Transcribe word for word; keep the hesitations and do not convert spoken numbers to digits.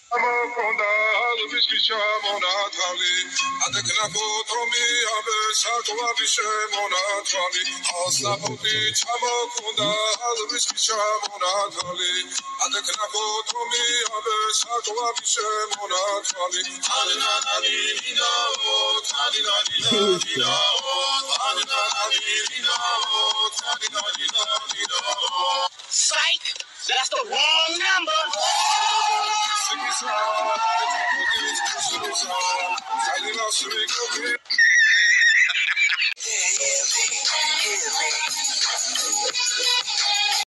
Amakonda, Lubiskisha, Monatali, Adeknako, Tomi, Abe, Sakova, Vishe, Monatali, Aslapopi, Chamakonda, Lubiskisha, Monatali, Adeknako, Tomi, Abe, Sakova, Vishe, Monatali, Alina, Alina, Alina, Alina, Alina, Alina, Alina, Psych! That's the wrong number!